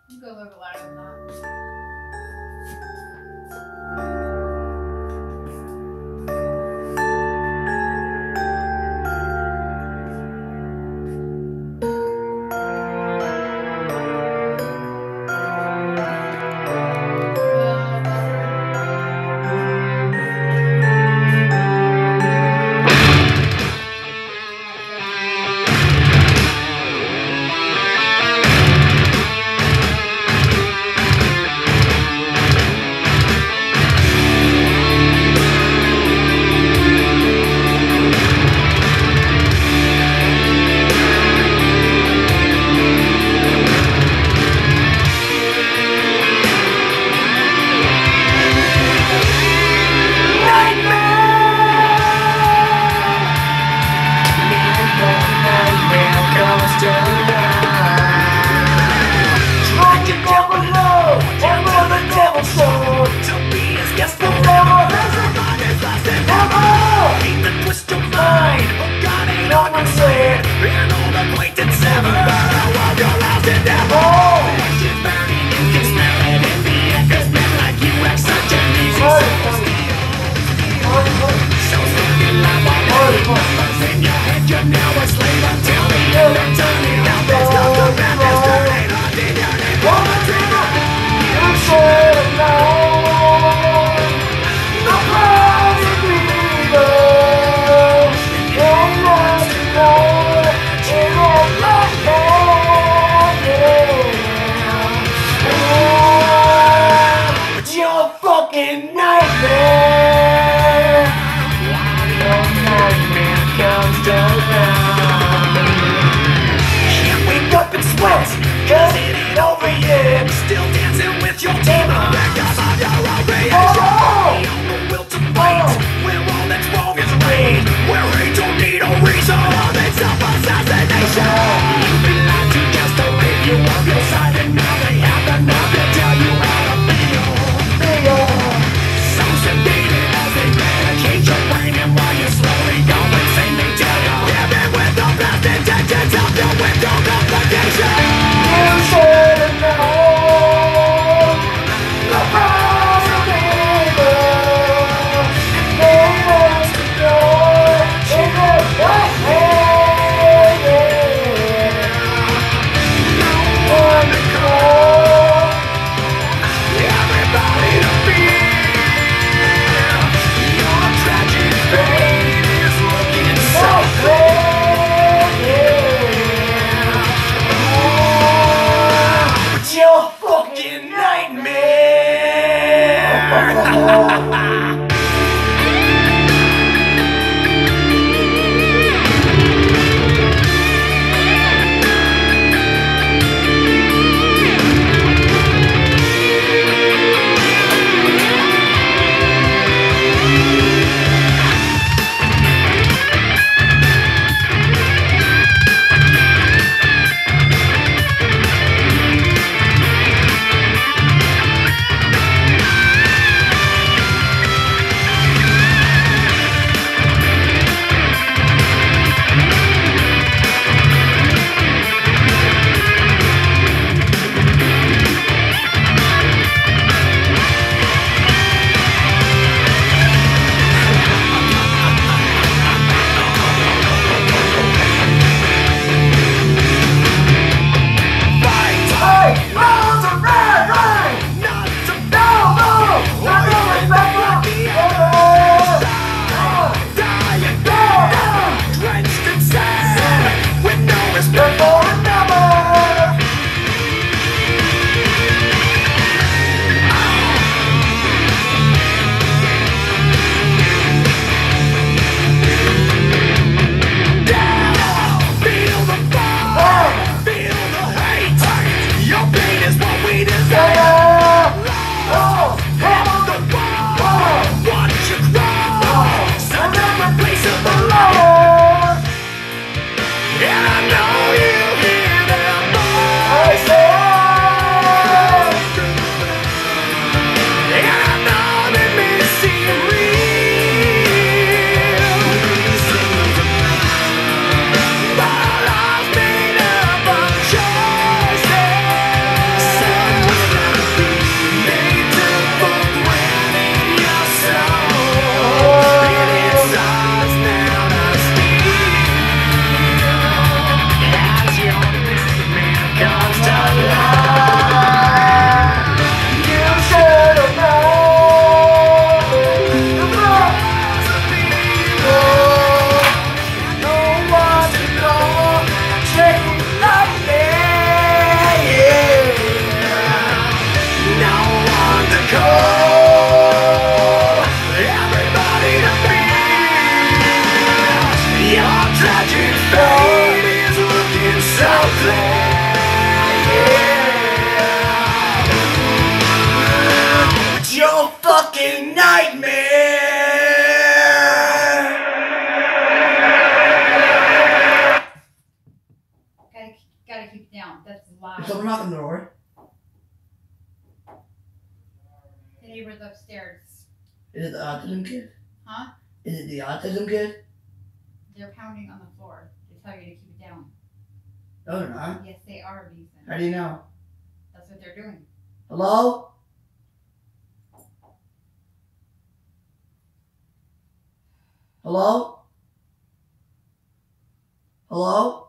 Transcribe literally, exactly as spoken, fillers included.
You go a little bit louder than that. Cause it ain't over yet. Still dancing with your demon. Because of your own creation. Oh! We own the will to fight. Where all that's wrong is right. Where hate don't need a reason. Love and self-assassination. You've been lied to just to leave you off your side. And now they have enough to tell you how to feel. Feel. So sedated as they medicate your brain. And while you're slowly going insane, they tell you living with the best intentions of your window complication. You should have known the price of evil. It made us ignore in the right hand. No one to call. fucking nightmare. Gotta, gotta keep it down. That's loud. Is someone knocking the door? The neighbor's upstairs. Is it the autism kid? Huh? Is it the autism kid? They're pounding on the floor. They tell you to keep it down. No, they're not. Yes, they are, Mason. How do you know? That's what they're doing. Hello? Hello? Hello?